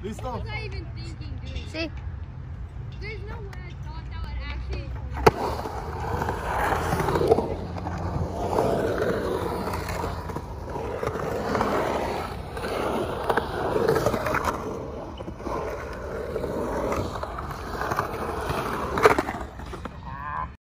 Listo. What was I even thinking doing? See? There's no way.